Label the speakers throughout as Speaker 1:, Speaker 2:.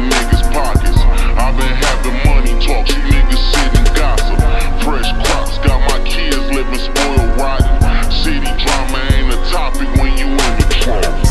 Speaker 1: niggas' pockets. I've been having money talks, you niggas sit and gossip. Fresh crops, got my kids living spoiled rotten. City drama ain't a topic when you in the trough.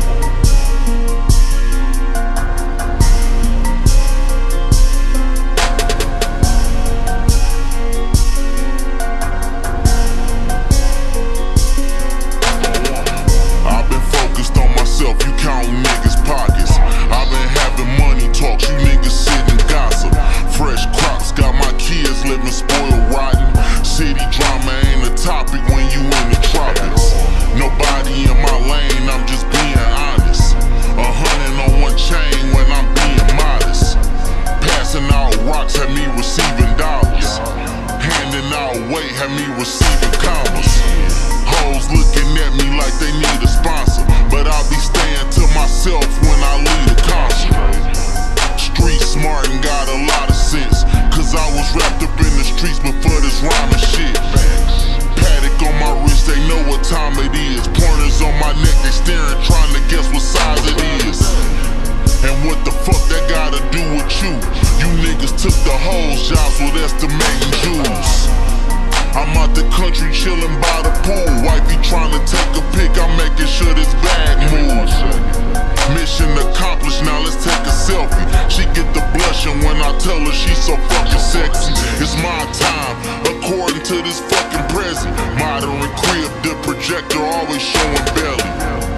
Speaker 1: You countin' niggas' pockets. I've been having money talks, you niggas sit and gossip. Fresh crops, got my kids living spoiled rotten. City drama ain't a topic when you in the tropics. Nobody in my lane, I'm just being honest. 100 on one chain when I'm being modest. Passing out rocks had me receiving dollars. Handing out weight had me receiving commas. Hoes looking at me like they need a sponsor, but I'll be staying to myself when I lead a concert. Street smart and got a lot of sense, cause I was wrapped up in the streets before this rhyming shit. Paddock on my wrist, they know what time it is. Pointers on my neck, they staring, trying to guess what size it is. And what the fuck that gotta do with you? You niggas took the hoes jobs with estimating jewels. I'm out the country chillin' by the pool. Wifey tryna take a pic, I'm making sure this bag moves. Mission accomplished, now let's take a selfie. She get the blushing when I tell her she's so fucking sexy. It's my time, according to this fucking Prezi. Modern crib, the projector always showing belly.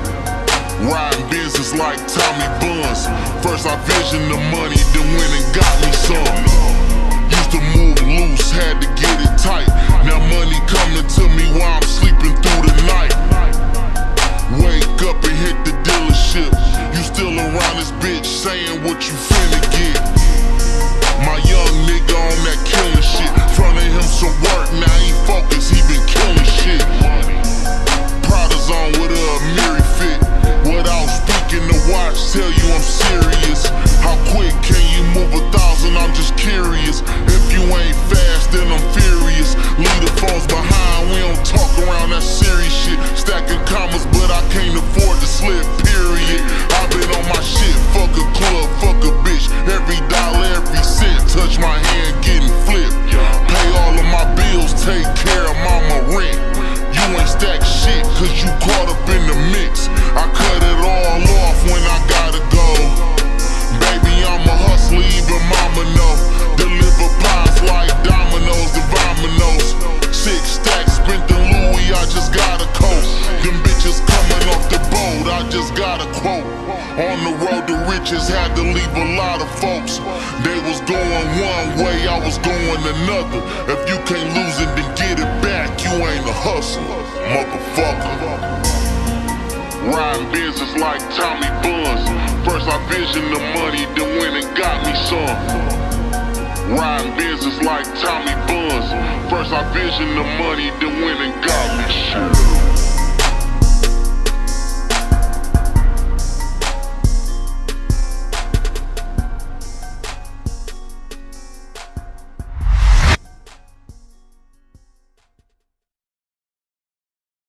Speaker 1: Riding business like Tommy Buns. First I visioned the money, then went and got me some. Used to move loose, had to get it tight. Now money coming to me while I'm sleeping through the night. Wake up and hit the dealership. You still around this bitch saying what you finna get. My young nigga on that killing shit. Frontin' him some work, now he focused, he been killing shit. Prada's on with a Amiri fit. Without speaking the watch, tell you I'm serious. How quick can you move 1,000? I'm just curious. If you ain't fast, then I'm furious. Leave the phones behind, we don't talk around that serious shit. Stacking commas, but I can't afford to slip, period. I've been on my shit, fuck a club, fuck a bitch. Every dollar, every cent, touch my hand, getting flipped. Pay all of my bills, take care of mama rent. You ain't stack shit, cause you caught up in the mix. I cut it all off when I gotta go. Baby, I'm a hustler, even mama know. Deliver pies like dominoes, the vominos. 6 stacks, spent the Louis, I just got a coat. Them bitches coming off the boat, I just got a quote. On the road to riches, had to leave a lot of folks. They was going one way, I was going another. If you can't lose it, then get it back, you ain't a hustler, motherfucker. Riding business like Tommy Buns. First I visioned the money, then went and got me some. Riding business like Tommy Buns. First I visioned the money, then went and got me shit.